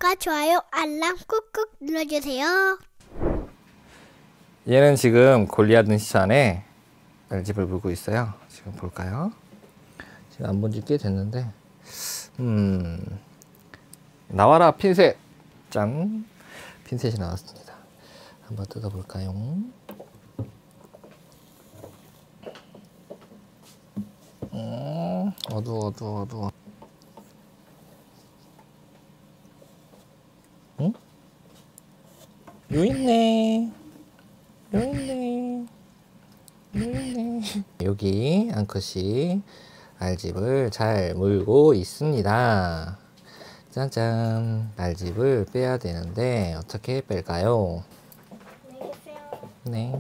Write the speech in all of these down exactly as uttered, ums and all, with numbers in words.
구독과 좋아요, 알람 꾹꾹 눌러주세요. 얘는 지금 골리앗 눈시차 안에 알집을 물고 있어요. 지금 볼까요? 지금 안 본 지 꽤 됐는데, 음, 나와라 핀셋! 짠! 핀셋이 나왔습니다. 한번 뜯어볼까요? 음, 어두워, 어두워, 어두워. 응? 요 있네. 요 있네. 요 있네. 여기 앙컷이 알집을 잘 물고 있습니다. 짠짠. 알집을 빼야 되는데 어떻게 뺄까요? 네.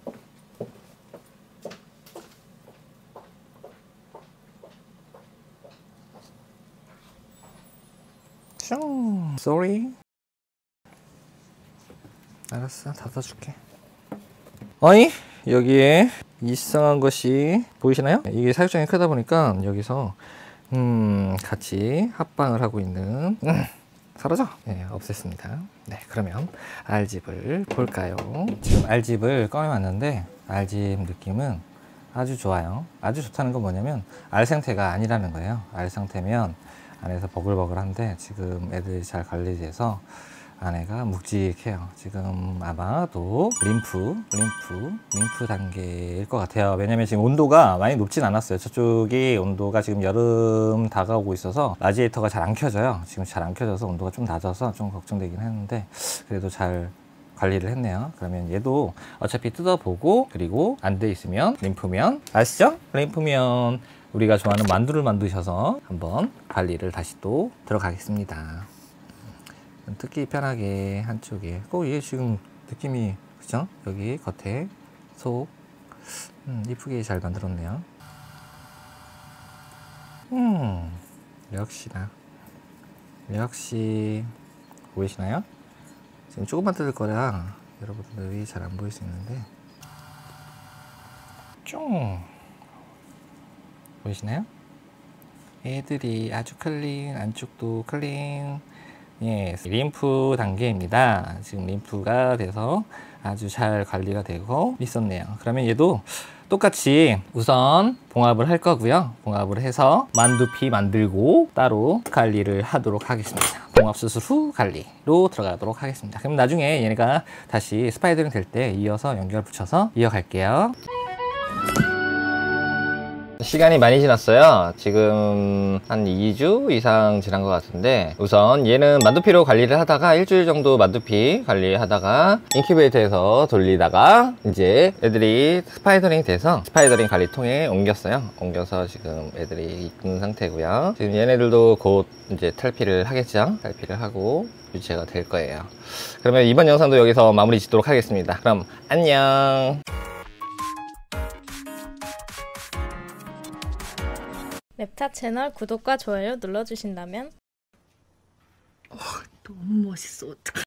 슝. Sorry. 알았어, 닫아줄게. 어이? 여기에 이상한 것이 보이시나요? 이게 사육장이 크다 보니까 여기서 음 같이 합방을 하고 있는 음, 사라져! 네, 없앴습니다. 네, 그러면 알집을 볼까요? 지금 알집을 꺼내왔는데 알집 느낌은 아주 좋아요. 아주 좋다는 건 뭐냐면 알 상태가 아니라는 거예요. 알 상태면 안에서 버글버글한데 지금 애들이 잘 관리돼서 안에가 묵직해요. 지금 아마도 림프, 림프, 림프 단계일 것 같아요. 왜냐면 지금 온도가 많이 높진 않았어요. 저쪽이 온도가 지금 여름 다가오고 있어서 라지에이터가 잘 안 켜져요. 지금 잘 안 켜져서 온도가 좀 낮아서 좀 걱정되긴 했는데 그래도 잘 관리를 했네요. 그러면 얘도 어차피 뜯어보고 그리고 안 돼 있으면 림프면 아시죠? 림프면 우리가 좋아하는 만두를 만드셔서 한번 관리를 다시 또 들어가겠습니다. 뜯기 편하게 한쪽에 꼭 얘 지금 느낌이 그죠? 여기 겉에 속 음, 이쁘게 잘 만들었네요. 음 역시나 역시 보이시나요? 지금 조금만 뜯을 거라 여러분들이 잘 안 보일 수 있는데 쫑 보이시나요? 애들이 아주 클린, 안쪽도 클린. 예, 림프 단계입니다. 지금 림프가 돼서 아주 잘 관리가 되고 있었네요. 그러면 얘도 똑같이 우선 봉합을 할 거고요. 봉합을 해서 만두피 만들고 따로 관리를 하도록 하겠습니다. 봉합 수술 후 관리로 들어가도록 하겠습니다. 그럼 나중에 얘네가 다시 스파이더링 될 때 이어서 연결 붙여서 이어갈게요. 시간이 많이 지났어요. 지금 한 이 주 이상 지난 것 같은데 우선 얘는 만두피로 관리를 하다가 일주일 정도 만두피 관리하다가 인큐베이터에서 돌리다가 이제 애들이 스파이더링이 돼서 스파이더링 관리통에 옮겼어요. 옮겨서 지금 애들이 있는 상태고요. 지금 얘네들도 곧 이제 탈피를 하겠죠. 탈피를 하고 유체가 될 거예요. 그러면 이번 영상도 여기서 마무리 짓도록 하겠습니다. 그럼 안녕. 랩타 채널 구독과 좋아요 눌러주신다면 어, 너무 멋있어. 어떡해.